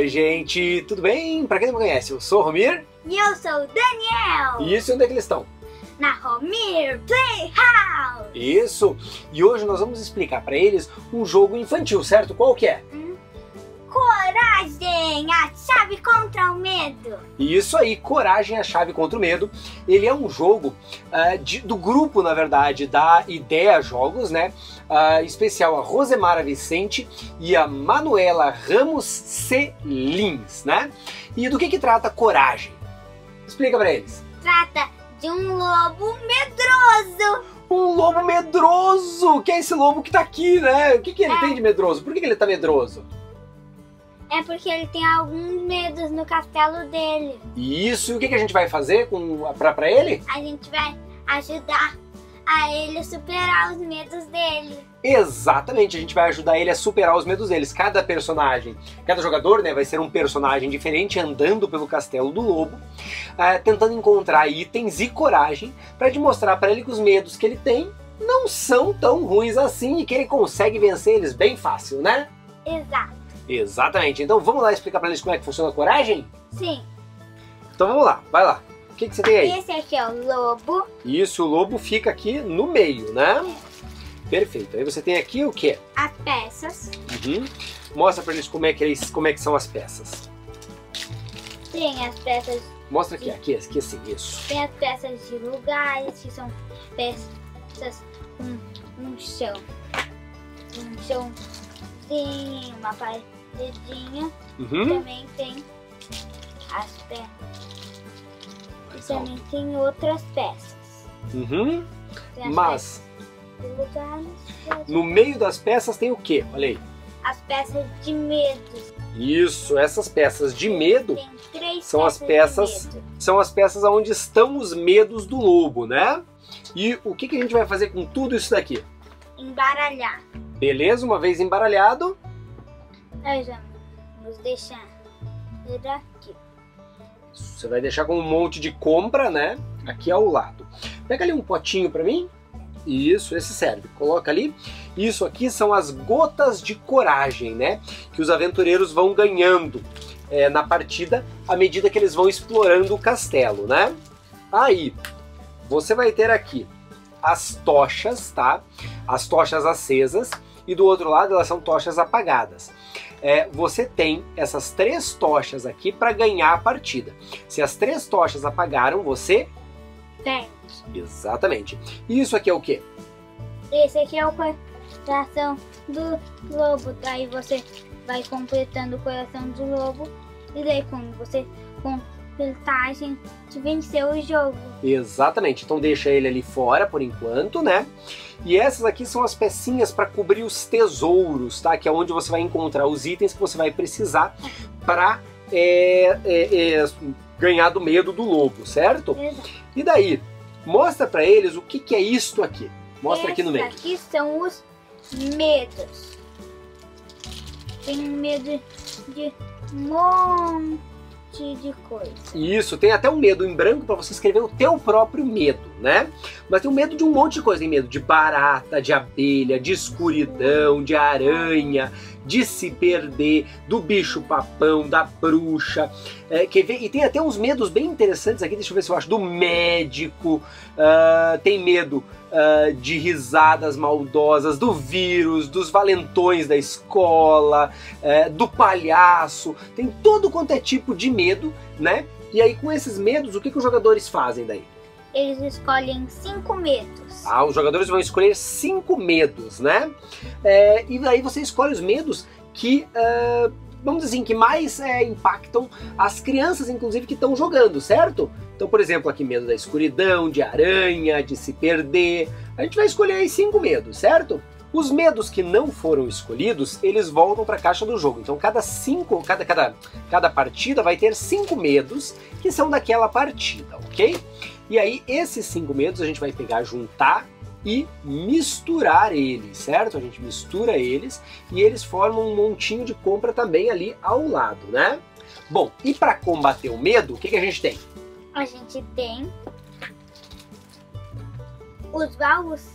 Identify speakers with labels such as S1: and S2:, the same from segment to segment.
S1: Oi, gente, tudo bem? Pra quem não me conhece, eu sou o Romir.
S2: E eu sou o Daniel.
S1: E onde é que eles estão?
S2: Na Romir Playhouse.
S1: Isso! E hoje nós vamos explicar pra eles um jogo infantil, certo? Qual que é?
S2: Coragem, a chave contra o medo.
S1: Isso aí, Coragem, a chave contra o medo. Ele é um jogo do grupo, na verdade, da Ideia Jogos, né? Especial a Rosemara Vicente e a Manuela Ramos Celins, né? E do que trata Coragem? Explica pra eles.
S2: Trata de um lobo medroso.
S1: Um lobo medroso! Que é esse lobo que tá aqui, né? O que ele tem de medroso? Por que ele tá medroso?
S2: É porque ele tem alguns medos no castelo dele.
S1: Isso, e o que a gente vai fazer pra ele?
S2: A gente vai ajudar a ele superar os medos dele.
S1: Exatamente, a gente vai ajudar ele a superar os medos deles. Cada personagem, cada jogador, né, vai ser um personagem diferente andando pelo castelo do lobo, tentando encontrar itens e coragem para demonstrar para ele que os medos que ele tem não são tão ruins assim e que ele consegue vencer eles bem fácil, né?
S2: Exato.
S1: Exatamente, então vamos lá explicar para eles como é que funciona a coragem?
S2: Sim.
S1: Então vamos lá, vai lá. O que você tem aí?
S2: Esse aqui é o lobo.
S1: Isso, o lobo fica aqui no meio, né? Perfeito. Aí você tem aqui o quê?
S2: As peças.
S1: Mostra pra eles como é que são as peças.
S2: Tem as peças.
S1: Mostra aqui assim, isso.
S2: Tem as peças de lugares, que são peças com um chão. Um chãozinho, uma paredinha. Também tem as peças. E também tem outras peças. Tem
S1: Mas
S2: lugares,
S1: no meio das peças tem o quê? Olha aí.
S2: as peças de medo.
S1: Isso, essas peças de medo
S2: Tem três
S1: são as peças,
S2: de medo.
S1: são as peças onde estão os medos do lobo, né? E o que a gente vai fazer com tudo isso daqui?
S2: Embaralhar.
S1: Beleza? Uma vez embaralhado,
S2: Nós vamos deixar ele aqui.
S1: você vai deixar com um monte de compra, né? Aqui ao lado. Pega ali um potinho pra mim. Isso, esse serve. Coloca ali. Isso aqui são as gotas de coragem, né? Que os aventureiros vão ganhando na partida à medida que eles vão explorando o castelo, né? Aí, você vai ter aqui as tochas, tá? As tochas acesas. E do outro lado elas são tochas apagadas. Você tem essas 3 tochas aqui para ganhar a partida. Se as 3 tochas apagaram, você...
S2: Perde.
S1: Exatamente. E isso aqui é o quê?
S2: Esse aqui é o coração do lobo. Daí você vai completando o coração do lobo. E daí quando você completar, a gente venceu o jogo.
S1: Exatamente. Então deixa ele ali fora por enquanto, né? E essas aqui são as pecinhas para cobrir os tesouros, tá? Que é onde você vai encontrar os itens que você vai precisar para ganhar do medo do lobo, certo?
S2: Exato.
S1: E daí, mostra para eles o que é isto aqui. Mostra aqui no meio.
S2: Esses aqui são os medos. Tem medo de um monte de coisa.
S1: Isso, tem até um medo em branco para você escrever o teu próprio medo, né? Mas tem um medo de um monte de coisa. Tem medo de barata, de abelha, de escuridão, de aranha, de se perder, do bicho papão, da bruxa. E tem até uns medos bem interessantes aqui, deixa eu ver se eu acho. Do médico, tem medo de risadas maldosas, do vírus, dos valentões da escola, do palhaço. Tem todo quanto é tipo de medo, né? E aí com esses medos, o que os jogadores fazem daí?
S2: Eles escolhem 5 medos.
S1: Os jogadores vão escolher 5 medos, né? E daí você escolhe os medos que, vamos dizer assim, que mais impactam as crianças, inclusive, que estão jogando, certo? Então, por exemplo, aqui medo da escuridão, de aranha, de se perder. A gente vai escolher aí 5 medos, certo? Os medos que não foram escolhidos, eles voltam para a caixa do jogo. Então, cada partida vai ter 5 medos que são daquela partida, ok? E aí, esses 5 medos a gente vai pegar, juntar e misturar eles, certo? A gente mistura eles e eles formam um montinho de compra também ali ao lado, né? Bom, e para combater o medo, o que a gente tem?
S2: A gente tem os baús.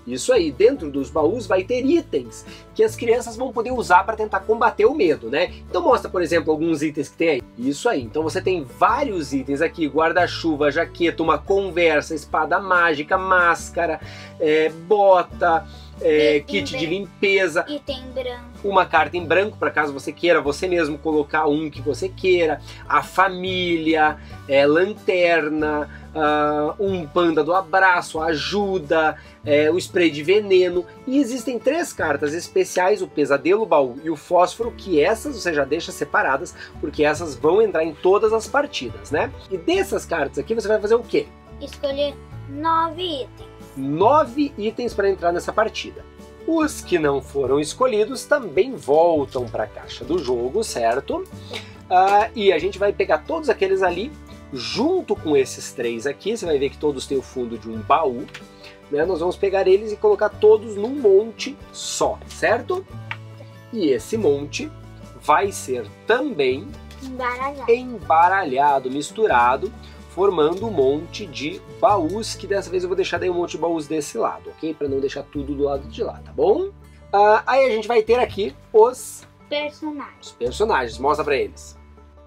S1: Isso aí, dentro dos baús vai ter itens que as crianças vão poder usar para tentar combater o medo, né? Então mostra, por exemplo, alguns itens que tem aí. Isso aí, então você tem vários itens aqui, guarda-chuva, jaqueta, uma conversa, espada mágica, máscara, bota, kit de limpeza.
S2: Item branco.
S1: Uma carta em branco, para caso você queira você mesmo colocar um que você queira. A família, lanterna, um panda do abraço, ajuda, o spray de veneno. E existem 3 cartas especiais, o pesadelo, o baú e o fósforo, que essas você já deixa separadas, porque essas vão entrar em todas as partidas, né? E dessas cartas aqui você vai fazer o quê?
S2: Escolher 9 itens.
S1: 9 itens para entrar nessa partida. Os que não foram escolhidos também voltam para a caixa do jogo, certo? E a gente vai pegar todos aqueles ali, junto com esses 3 aqui. Você vai ver que todos têm o fundo de um baú, né? Nós vamos pegar eles e colocar todos num monte só, certo? E esse monte vai ser também embaralhado, misturado, formando um monte de baús, que dessa vez eu vou deixar daí um monte de baús desse lado, ok? Para não deixar tudo do lado de lá, tá bom? Aí a gente vai ter aqui os personagens. Mostra para eles.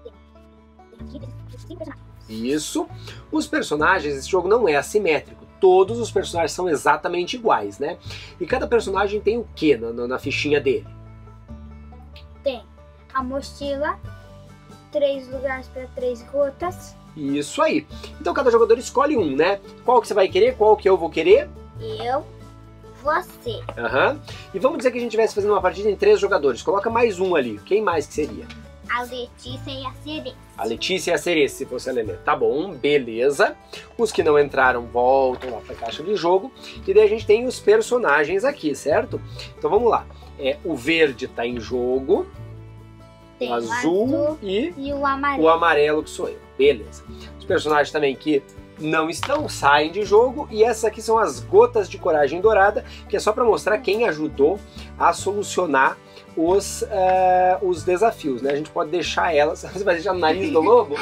S1: Isso. Os personagens, esse jogo não é assimétrico. Todos os personagens são exatamente iguais, né? E cada personagem tem o que na fichinha dele?
S2: Tem a mochila, 3 lugares para 3 rotas.
S1: Isso aí. Então cada jogador escolhe um, né? Qual que você vai querer? Qual que eu vou querer?
S2: Eu, você.
S1: E vamos dizer que a gente estivesse fazendo uma partida em 3 jogadores. Coloca mais um ali. Quem mais que seria?
S2: A Letícia e a Cereça.
S1: A Letícia e a Cereça, se fosse a Lelê. Tá bom, beleza. Os que não entraram voltam lá para a caixa de jogo. E daí a gente tem os personagens aqui, certo? Então vamos lá. O verde tá em jogo.
S2: Tem
S1: o azul e
S2: o amarelo.
S1: O amarelo que sou eu. Beleza. Os personagens também que não estão, saem de jogo. E essas aqui são as gotas de coragem dourada, que é só para mostrar quem ajudou a solucionar os desafios, né? A gente pode deixar elas... Você vai deixar no nariz do lobo?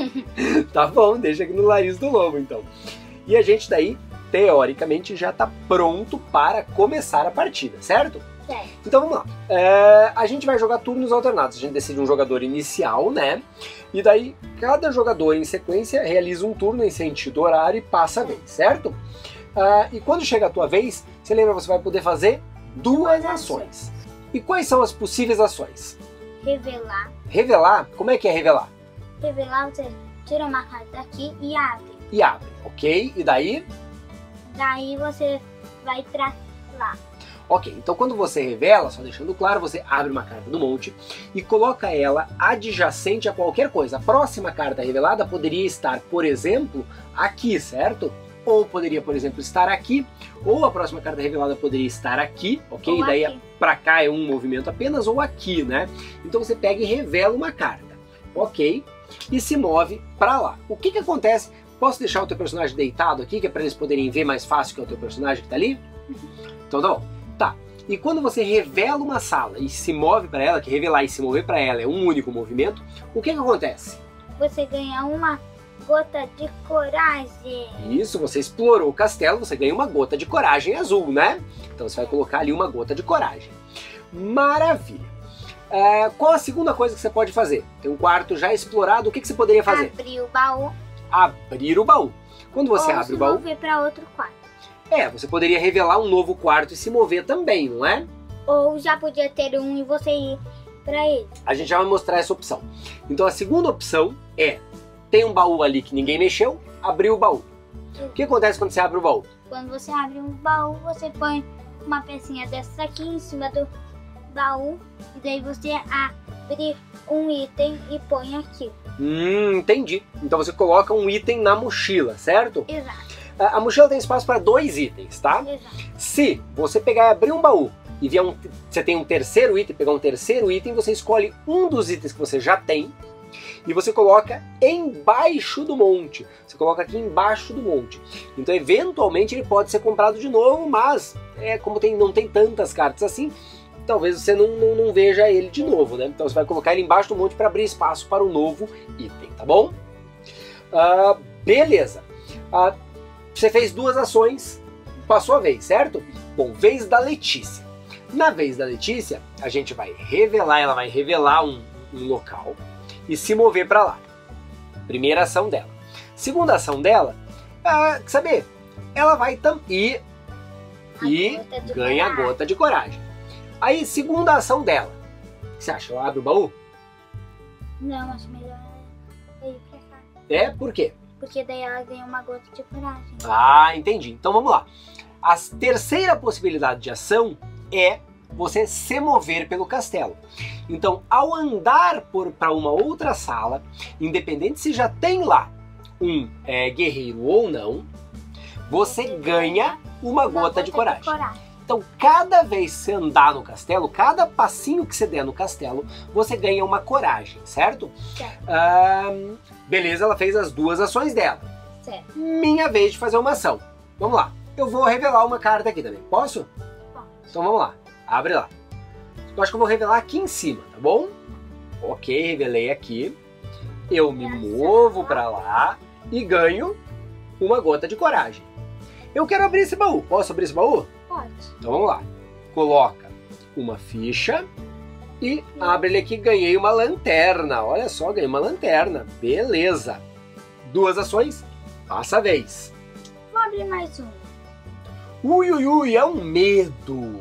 S1: Tá bom, deixa aqui no nariz do lobo, então. E a gente daí, teoricamente, já tá pronto para começar a partida, certo? Então vamos lá. A gente vai jogar turnos alternados. A gente decide um jogador inicial, né? E daí cada jogador em sequência realiza um turno em sentido horário e passa a vez, certo? E quando chega a tua vez, você lembra, você vai poder fazer 2 ações. E quais são as possíveis ações?
S2: Revelar.
S1: Revelar? Como é que é revelar?
S2: Revelar, você tira uma carta aqui e abre.
S1: E abre, ok? E daí?
S2: Daí você vai pra lá.
S1: Ok, então quando você revela, só deixando claro, você abre uma carta do monte e coloca ela adjacente a qualquer coisa. A próxima carta revelada poderia estar, por exemplo, aqui, certo? Ou poderia, por exemplo, estar aqui, ou a próxima carta revelada poderia estar aqui, ok?
S2: Ou
S1: e daí
S2: aqui.
S1: Pra cá é um movimento apenas, ou aqui, né? Então você pega e revela uma carta, ok? E se move pra lá. O que acontece? Posso deixar o teu personagem deitado aqui, que é pra eles poderem ver mais fácil que é o teu personagem que tá ali? Então tá bom. Tá. E quando você revela uma sala e se move pra ela, que revelar e se mover pra ela é um único movimento, o que acontece?
S2: Você ganha uma gota de coragem.
S1: Isso, você explorou o castelo, você ganha uma gota de coragem azul, né? Então você vai colocar ali uma gota de coragem. Maravilha. Qual a segunda coisa que você pode fazer? Tem um quarto já explorado, o que você poderia fazer?
S2: Abrir o baú.
S1: Abrir o baú. Quando você abre o baú...
S2: Ou se mover para outro quarto.
S1: Você poderia revelar um novo quarto e se mover também, não é?
S2: Ou já podia ter um e você ir para ele.
S1: A gente já vai mostrar essa opção. Então a segunda opção é, tem um baú ali que ninguém mexeu, abrir o baú. O que acontece quando você abre o baú?
S2: Quando você abre um baú, você põe uma pecinha dessas aqui em cima do baú. E daí você abre um item e põe aqui.
S1: Entendi. Então você coloca um item na mochila, certo?
S2: Exato.
S1: A mochila tem espaço para 2 itens, tá?
S2: Exato.
S1: Se você pegar e abrir um baú e vier você tem um terceiro item, pegar um terceiro item, você escolhe um dos itens que você já tem e você coloca embaixo do monte. Você coloca aqui embaixo do monte. Então, eventualmente, ele pode ser comprado de novo, mas como não tem tantas cartas assim, talvez você não veja ele de novo, né? Então, você vai colocar ele embaixo do monte para abrir espaço para o novo item, tá bom? Beleza. Você fez 2 ações, passou a vez, certo? Bom, vez da Letícia. Na vez da Letícia, a gente vai revelar, ela vai revelar um local e se mover para lá. Primeira ação dela. Segunda ação dela, quer saber? Ela vai e ganha a gota de coragem. Aí, segunda ação dela. O que você acha? Ela abre o baú?
S2: Não, acho melhor ir pra cá.
S1: É? Por quê?
S2: Porque daí ela ganha uma gota de coragem.
S1: Ah, entendi. Então vamos lá. A terceira possibilidade de ação é você se mover pelo castelo. Então, ao andar para uma outra sala, independente se já tem lá um guerreiro ou não, você ganha uma gota de coragem. Então, cada vez que você andar no castelo, cada passinho que você der no castelo, você ganha uma coragem, certo?
S2: Certo.
S1: Beleza, ela fez as duas ações dela.
S2: Certo.
S1: Minha vez de fazer uma ação. Vamos lá. Eu vou revelar uma carta aqui também. Posso?
S2: Pode.
S1: Então vamos lá. Abre lá. Eu acho que eu vou revelar aqui em cima, tá bom? Ok, revelei aqui. Eu me movo para lá e ganho uma gota de coragem. Eu quero abrir esse baú. Posso abrir esse baú?
S2: Pode.
S1: Então vamos lá. Coloca uma ficha e abre ele aqui. Ganhei uma lanterna. Olha só, ganhei uma lanterna. Beleza. Duas ações. Passa a vez.
S2: Vou abrir mais um.
S1: Ui, ui, ui, é um medo.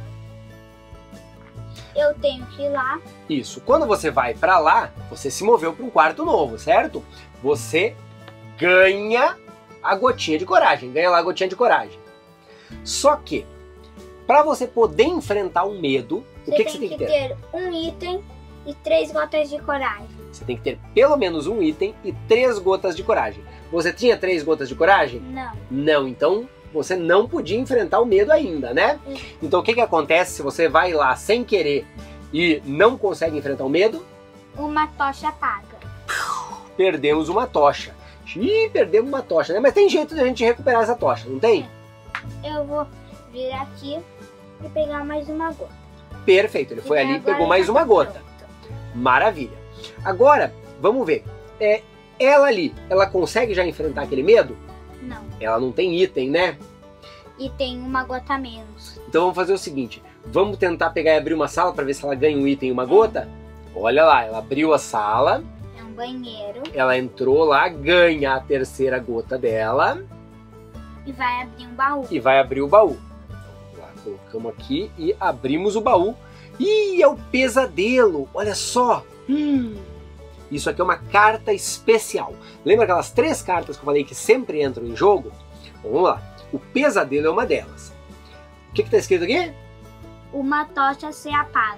S2: Eu tenho que ir lá.
S1: Isso. Quando você vai para lá, você se moveu para um quarto novo, certo? Você ganha a gotinha de coragem. Ganha lá a gotinha de coragem. Só que, para você poder enfrentar um medo, o que você tem que ter?
S2: Você tem que ter um item e 3 gotas de coragem.
S1: Você tem que ter pelo menos um item e 3 gotas de coragem. Você tinha 3 gotas de coragem?
S2: Não.
S1: Não, então você não podia enfrentar o medo ainda, né? Então o que acontece se você vai lá sem querer e não consegue enfrentar o medo?
S2: Uma tocha apaga.
S1: Perdemos uma tocha. Ih, perdemos uma tocha, né? Mas tem jeito de a gente recuperar essa tocha, não tem?
S2: Eu vou vir aqui e pegar mais uma gota.
S1: Perfeito, ele foi ali e pegou mais uma gota. Maravilha. Agora, vamos ver. Ela ali, ela consegue já enfrentar aquele medo?
S2: Não.
S1: Ela não tem item, né?
S2: E tem uma gota a menos.
S1: Então vamos fazer o seguinte. Vamos tentar pegar e abrir uma sala para ver se ela ganha um item e uma gota? Olha lá, ela abriu a sala.
S2: É um banheiro.
S1: Ela entrou lá, ganha a terceira gota dela.
S2: E vai abrir um baú.
S1: E vai abrir o baú. Lá, colocamos aqui e abrimos o baú. Ih, é o pesadelo. Olha só. Isso aqui é uma carta especial. Lembra aquelas 3 cartas que eu falei que sempre entram em jogo? Vamos lá. O pesadelo é uma delas. O que está escrito aqui?
S2: Uma tocha se apaga.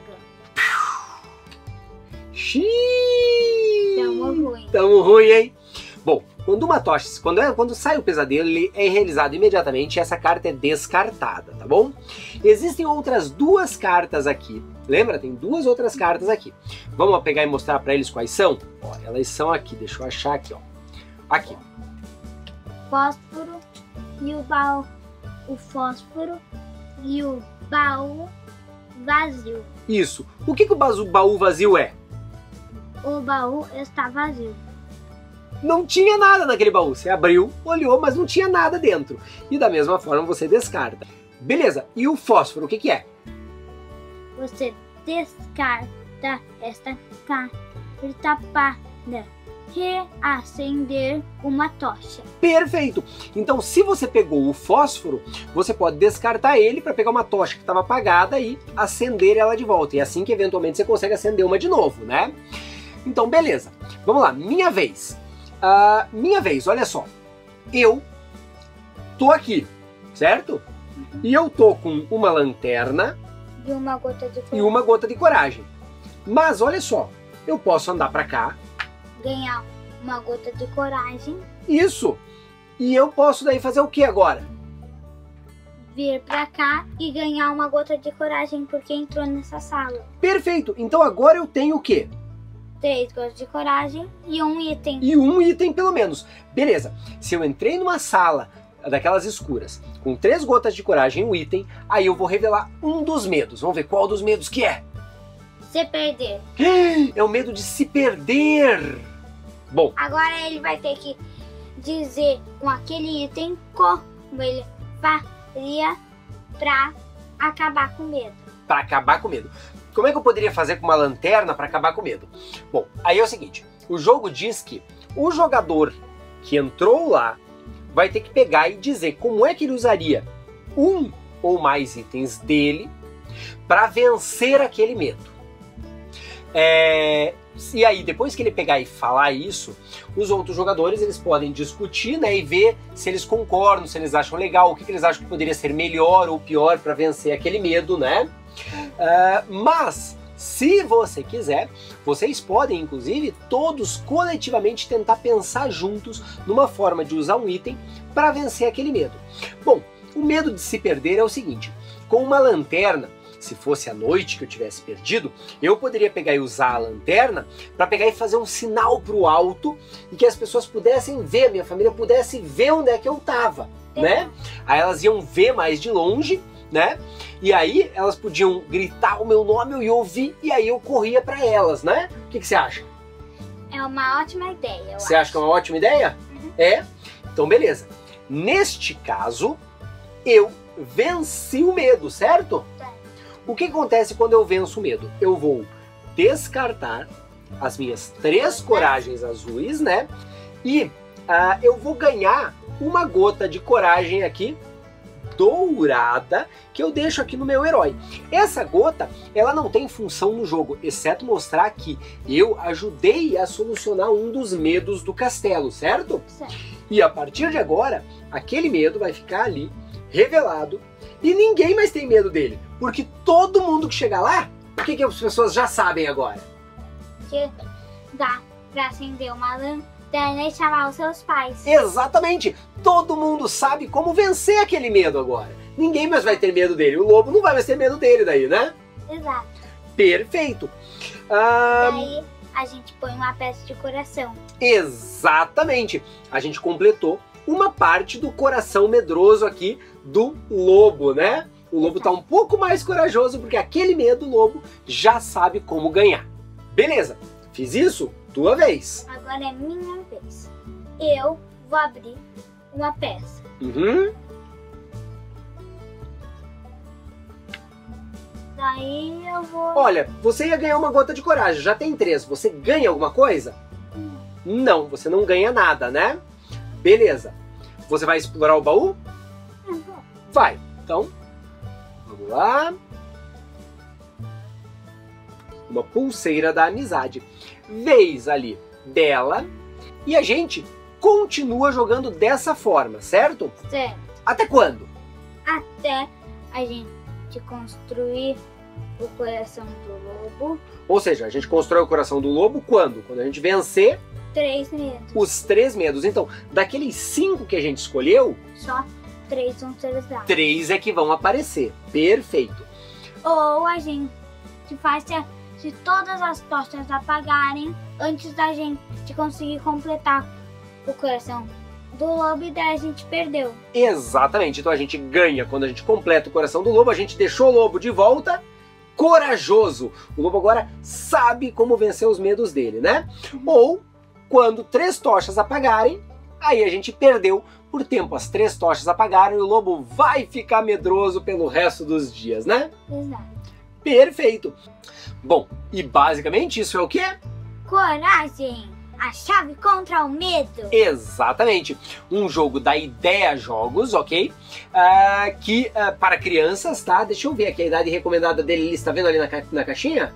S1: Xiii!
S2: Tamo ruim.
S1: Tamo ruim, hein? Bom, quando sai o pesadelo, ele é realizado imediatamente e essa carta é descartada, tá bom? Existem outras 2 cartas aqui. Lembra? Tem 2 outras cartas aqui. Vamos pegar e mostrar para eles quais são? Ó, elas são aqui, deixa eu achar aqui, ó. Aqui.
S2: Fósforo e o baú. O fósforo e o baú vazio.
S1: Isso. O que o baú vazio é?
S2: O baú está vazio.
S1: Não tinha nada naquele baú. Você abriu, olhou, mas não tinha nada dentro. E da mesma forma você descarta. Beleza. E o fósforo, o que é?
S2: Você descarta esta carta para reacender uma tocha.
S1: Perfeito. Então, se você pegou o fósforo, você pode descartar ele para pegar uma tocha que estava apagada e acender ela de volta. E assim que eventualmente você consegue acender uma de novo, né? Então, beleza. Vamos lá. Minha vez. Minha vez, olha só. Eu tô aqui, certo? E eu tô com uma lanterna
S2: E uma gota de coragem.
S1: e uma gota de coragem. Mas olha só, eu posso andar pra cá.
S2: Ganhar uma gota de coragem.
S1: Isso. E eu posso daí fazer o que agora?
S2: Vir pra cá e ganhar uma gota de coragem porque entrou nessa sala.
S1: Perfeito. Então agora eu tenho o quê?
S2: 3 gotas de coragem e um item.
S1: E um item pelo menos. Beleza. Se eu entrei numa sala daquelas escuras com 3 gotas de coragem e um item, aí eu vou revelar um dos medos. Vamos ver qual dos medos que é.
S2: Se perder.
S1: É o medo de se perder. Bom,
S2: Agora ele vai ter que dizer com aquele item como ele faria pra acabar com o medo.
S1: Para acabar com o medo. Como é que eu poderia fazer com uma lanterna para acabar com o medo? Bom, aí é o seguinte, o jogo diz que o jogador que entrou lá vai ter que pegar e dizer como é que ele usaria um ou mais itens dele para vencer aquele medo. E aí, depois que ele pegar e falar isso, os outros jogadores eles podem discutir, né, e ver se eles concordam, se eles acham legal, o que eles acham que poderia ser melhor ou pior para vencer aquele medo, né? Mas, se você quiser, vocês podem, inclusive, todos coletivamente tentar pensar juntos numa forma de usar um item para vencer aquele medo. Bom, o medo de se perder é o seguinte, com uma lanterna, se fosse à noite que eu tivesse perdido, eu poderia pegar e usar a lanterna para pegar e fazer um sinal para o alto e que as pessoas pudessem ver, minha família pudesse ver onde é que eu estava, né? Aí elas iam ver mais de longe, né? E aí elas podiam gritar o meu nome, eu ia ouvir e aí eu corria para elas, né? O que você acha?
S2: É uma ótima ideia.
S1: Você acha que é uma ótima ideia? Uhum. É? Então beleza. Neste caso, eu venci o medo, certo? O que acontece quando eu venço o medo? Eu vou descartar as minhas 3 coragens azuis, né? E eu vou ganhar uma gota de coragem aqui, dourada, que eu deixo aqui no meu herói. Essa gota, ela não tem função no jogo, exceto mostrar que eu ajudei a solucionar um dos medos do castelo, certo?
S2: Certo.
S1: E a partir de agora, aquele medo vai ficar ali, revelado, e ninguém mais tem medo dele. Porque todo mundo que chegar lá, o que as pessoas já sabem agora?
S2: Que dá pra acender uma lanterna e chamar os seus pais.
S1: Exatamente! Todo mundo sabe como vencer aquele medo agora. Ninguém mais vai ter medo dele. O lobo não vai mais ter medo dele daí, né?
S2: Exato.
S1: Perfeito!
S2: Daí a gente põe uma peça de coração.
S1: Exatamente! A gente completou uma parte do coração medroso aqui do lobo, né? O lobo tá um pouco mais corajoso porque aquele medo o lobo já sabe como ganhar. Beleza, fiz isso, tua vez.
S2: Agora é minha vez. Eu vou abrir uma peça.
S1: Uhum.
S2: Daí eu vou...
S1: Olha, você ia ganhar uma gota de coragem, já tem 3. Você ganha alguma coisa? Não, você não ganha nada, né? Beleza. Você vai explorar o baú? Vai. Então, vamos lá. Uma pulseira da amizade. Vez ali dela. E a gente continua jogando dessa forma, certo?
S2: Certo.
S1: Até quando?
S2: Até a gente construir o coração do lobo.
S1: Ou seja, a gente constrói o coração do lobo quando? Quando a gente vencer
S2: 3 medos.
S1: Os 3 medos. Então, daqueles 5 que a gente escolheu,
S2: só 3 vão ser usados.
S1: 3 é que vão aparecer. Perfeito.
S2: Ou a gente faz se todas as tochas apagarem antes da gente conseguir completar o coração do lobo e daí a gente perdeu.
S1: Exatamente. Então a gente ganha quando a gente completa o coração do lobo. A gente deixou o lobo de volta corajoso. O lobo agora sabe como vencer os medos dele, né? Ou quando 3 tochas apagarem, aí a gente perdeu por tempo. As 3 tochas apagaram e o lobo vai ficar medroso pelo resto dos dias, né?
S2: Exato.
S1: Perfeito. Bom, e basicamente isso é o quê?
S2: Coragem! A chave contra o medo!
S1: Exatamente. Um jogo da Ideia Jogos, ok? Que para crianças, tá? Deixa eu ver aqui a idade recomendada dele. Está vendo ali na caixinha?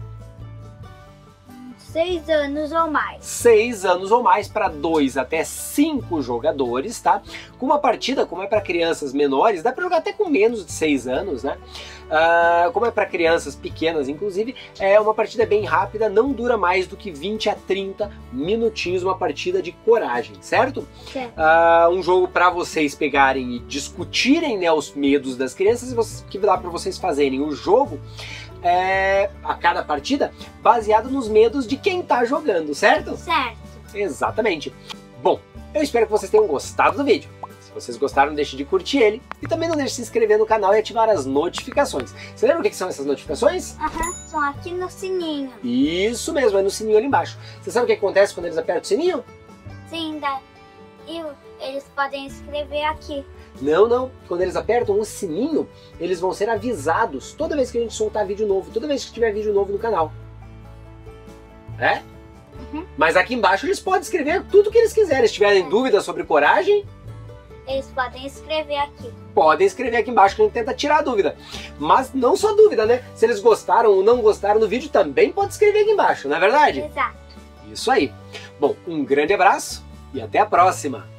S2: 6 anos ou mais.
S1: 6 anos ou mais para 2 até 5 jogadores, tá? Com uma partida, como é para crianças menores, dá para jogar até com menos de 6 anos, né? Como é para crianças pequenas, inclusive, é uma partida bem rápida, não dura mais do que 20 a 30 minutinhos, uma partida de coragem, certo?
S2: Certo.
S1: Um jogo para vocês pegarem e discutirem, né, os medos das crianças, que dá para vocês fazerem o jogo a cada partida baseado nos medos de quem tá jogando, certo?
S2: Certo.
S1: Exatamente. Bom, eu espero que vocês tenham gostado do vídeo. Se vocês gostaram, não deixe de curtir ele e também não deixe de se inscrever no canal e ativar as notificações. Você lembra o que são essas notificações?
S2: São aqui no sininho.
S1: Isso mesmo, é no sininho ali embaixo. Você sabe o que acontece quando eles apertam o sininho?
S2: Sim, Eles podem escrever aqui.
S1: Não, não. Quando eles apertam o sininho, eles vão ser avisados toda vez que a gente soltar vídeo novo, toda vez que tiver vídeo novo no canal. É?
S2: Uhum.
S1: Mas aqui embaixo eles podem escrever tudo que eles quiserem. Se tiverem dúvidas sobre coragem,
S2: eles podem escrever aqui.
S1: podem escrever aqui embaixo que a gente tenta tirar a dúvida. Mas não só dúvida, né? Se eles gostaram ou não gostaram do vídeo, também pode escrever aqui embaixo, não é verdade?
S2: Exato.
S1: Isso aí. Bom, um grande abraço e até a próxima.